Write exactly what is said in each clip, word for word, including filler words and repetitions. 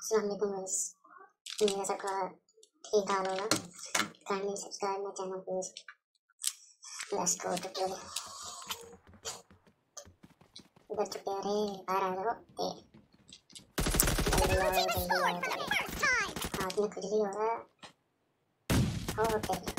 अस्सलाम वालेकुम गाइस, मेरा सबका ठीक हाल होगा। Kindly subscribe my channel please. Let's go to play. इधर चुप रहे, बाहर आ जाओ। ए जल्दी आओ, जल्दी आओ, जल्दी। हाथ में खुजली हो रहा है। हो तेरे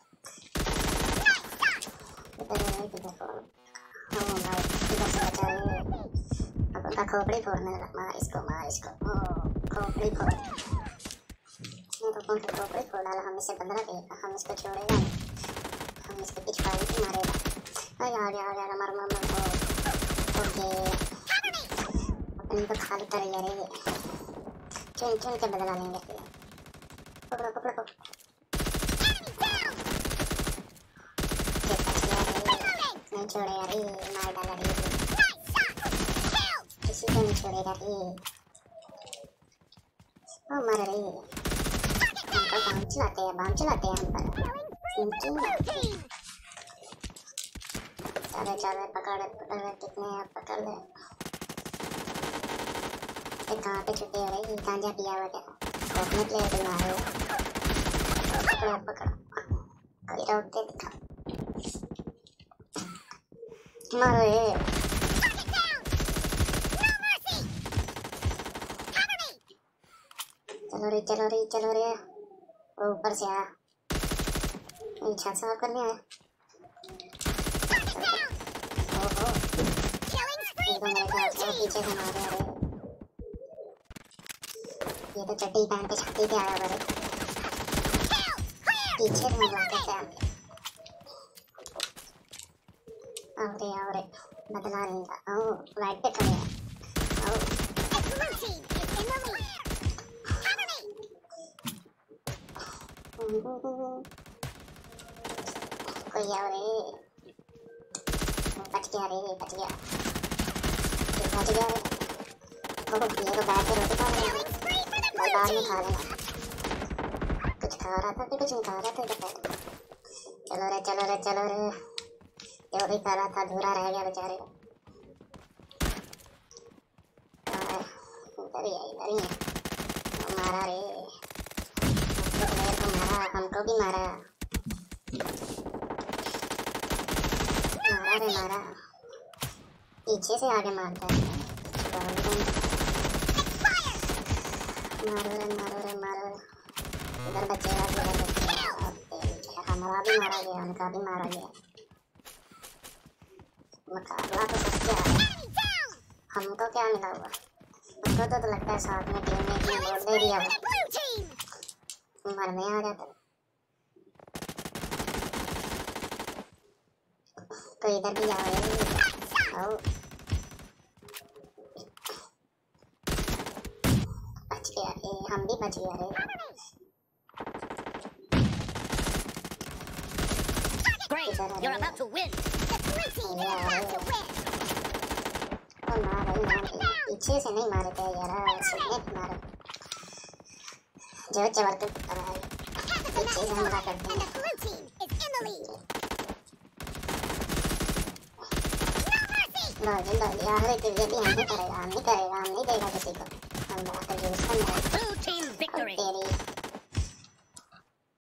इधर है, इधर को हो भाई, इधर से बचा ले। अब उनका खोपड़ी फोड़ने लगा। मार इसको, मार इसको। ओ खोपड़ी फोड़। ये तो कौन सा खोपड़ी फोड़ डाला। हम इसे बंदरा देगा, हम इसको छोड़ेगा नहीं। हम इसको पिछवाड़ी से मारेगा। अरे आ गया, आ गया, मार मार मार। ओके अपनी तो खाली कर लिया रे। चुन चुन के बदला लेंगे फिर। पकड़ो पकड़ो पकड़ो। नहीं छोड़ेगा रे, मार डाला रे। किसी को नहीं छोड़ेगा रे। ओ मर रे। हम पर बम चलाते हैं, बम चलाते हैं हम पर। चले चले, पकड़ पकड़ ले, कितने हैं पकड़ ले। ये कहाँ पे छुट्टी हो रही है। गांजा पिया हुआ क्या रोकने के लिए बुला रहे हो। पकड़ो पकड़ो, कोई रोक के दिखा। मारो ये। चलो रे चलो रे चलो रे। वो ऊपर से आ, ये छत साफ करने आया। ओहो ये तो मेरे ख्याल से पीछे से मार रहे। ये तो चड्डी पहन के छाती पे आया बड़े। पीछे से मार के क्या आओ रे आओ रे, बदला लेगा। आओ राइट पे खड़े हैं। आओ कोई आओ रे। बच गया रे, बच गया, बच गया रे। ओह ये तो बैठ के रोटी खा रहा है। बाद में खा लेना। कुछ खा रहा था कि कुछ नहीं खा रहा था इधर। चलो रे चलो रे चलो रे। जो भी खा रहा था अधूरा रह गया बेचारे। इधर ही है, इधर ही है। मारा रे, मेरे को मारा, हमको भी मारा। मारा रे मारा। पीछे से आगे मारता है। मारो रे मारो रे मारो। इधर बचेगा, इधर बचेगा। हमारा भी मारा गया, उनका भी मारा गया। मुकाबला तो सबसे आ रहा। हमको क्या मिला हुआ। हमको तो, तो लगता है साथ में टीम में इतने बोल दे दिया मरने आ जाता। तो इधर भी आओ आओ। बच गया ए, हम भी बच गया रे। Great, you're about to win. The blue team is about to win. ओ मार भाई मार, पीछे से नहीं मारे थे यार, सीधे पे मारो। जो जबरदस्त कर रहा है, पीछे से हमला करते हैं। बाजी बाजी यार, ये भी हम नहीं करेगा, हम नहीं करेगा, हम नहीं देगा किसी को। हम बात कर यूज़ करना है। तेरी